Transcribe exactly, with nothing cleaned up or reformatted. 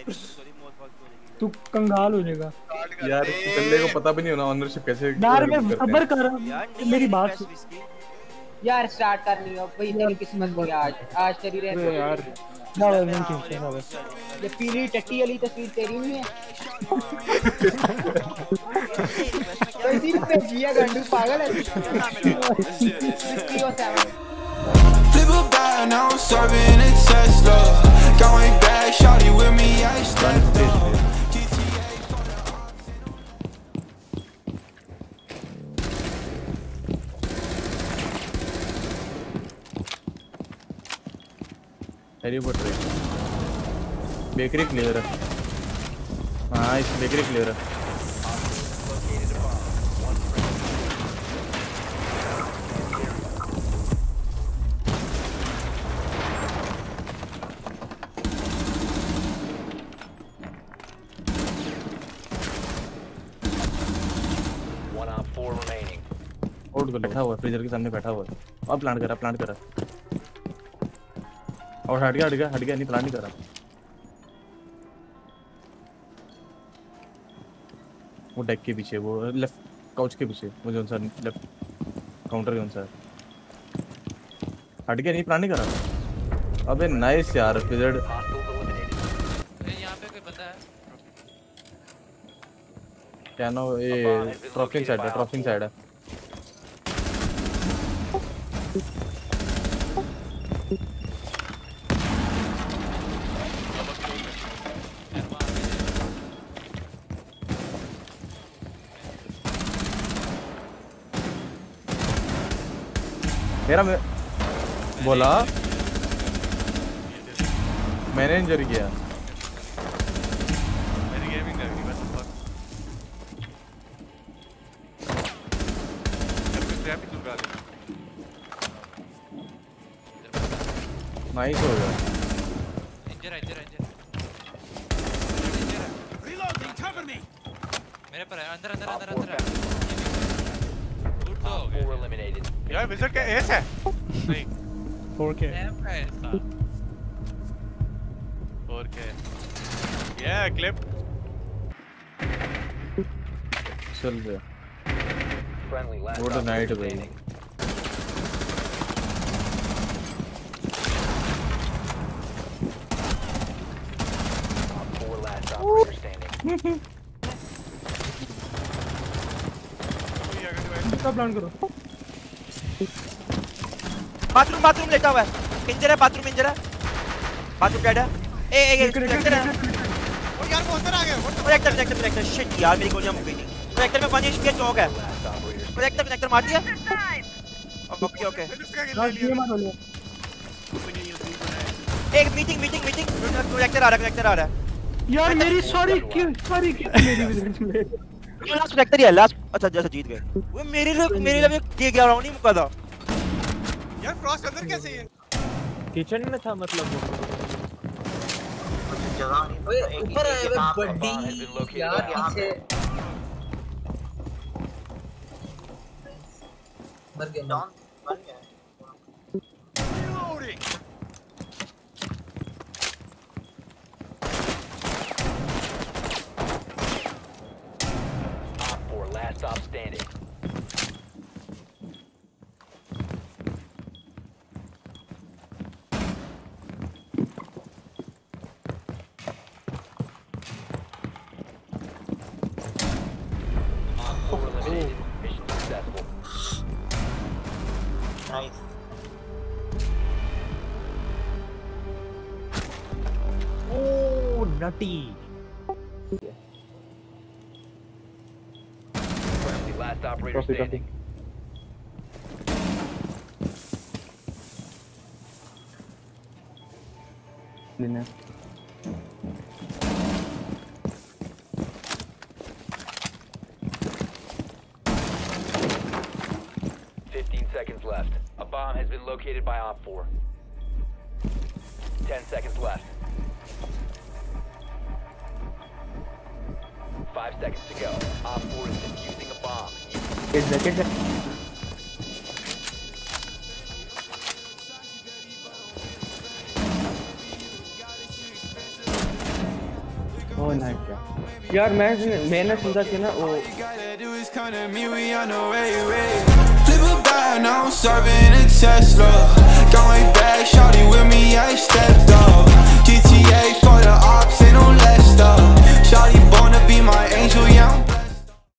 तू कंगाल हो जाएगा यार। चलने को पता भी नहीं होना ऑनरशिप कैसे यार। मैं सब्र कर रहा हूँ मेरी बात यार स्टार्ट करनी है भाई तेरी किस्मत में आज आज तेरी रहती है यार। ना नहीं खींचते ना बस ये पीली टट्टी वाली तस्वीर तेरी नहीं है कैसी भेजी है गंडू पागल है Flip a bag, now I'm serving a Tesla. Got my bag, shawty with me, I stepped up. Harry Potter bakery clear है। हाँ इस बेकरी क्लियर है। बैठा हुआ फ्रीजर के सामने बैठा हुआ है और प्लांट करा प्लांट करा और हट गया हट गया हट गया नहीं प्लांट नहीं करा। वो डेक के पीछे वो लेफ्ट काउच के पीछे वो जो सा लेफ्ट काउंटर कौन सा है हट गया नहीं प्लांट नहीं करा। अबे नाइस यार फ्रीजर। यहां पे कोई बंदा है क्या ना ये ट्रॉफिंग साइड है ट्रॉफिंग साइड है। मेरा में... बोला मैंने इंजरी किया। मेरी गेमिंग कर दी बस फक जब तक ट्रैप ही लगा दे। नाइस हो गया। इंजर इंजर इंजर Reloading, cover me. मेरे पर है अंदर अंदर अंदर अंदर है गुड तो हो गया यार विज़र्ड का एस है नहीं फोर के रैम का है इसका फोर के या क्लिप चल गया गुड नाइट भाई। कितना प्लान करो बाथरूम बाथरूम लेटा हुआ है इंजर है बाथरूम इंजर है बाथरूम डेड है ए ए प्रोजेक्टर है और यार वो अंदर आ गया प्रोजेक्टर प्रोजेक्टर प्रोजेक्टर शिट यार मेरी गोलियां मुक गई थी प्रोजेक्टर में पांच एचपी चौक है प्रोजेक्टर प्रोजेक्टर मार दिया ओके ओके ये मार लिया एक मीटिंग मीटिंग मीटिंग प्रोजेक्टर आ रहा है प्रोजेक्टर आ रहा है यार मेरी सॉरी क्यों सॉरी क्यों मेरी ये लास्ट प्रोजेक्टर ही है लास्ट। अच्छा जैसे जीत गए वो मेरे लिए मेरे लिए ये गया राउंड नहीं मुका था यार फ्रॉस्ट अंदर कैसे है किचन में था मतलब वो जगह नहीं ऊपर है बड्डी यार पीछे मर गया डॉन मर गया Reloading. Op four, last stop standing. Op four eliminated. Mission successful. Nice oh nutty Friendly, last operator standing. लेना Fifteen seconds left. A bomb has been located by Op four. Ten seconds left. Five seconds to go. Op four is defusing a bomb. किस जगह से oh nice यार मैं मैंने सोचा कि ना वो Flip a bag, now I'm serving a Tesla. Got my bag, shawty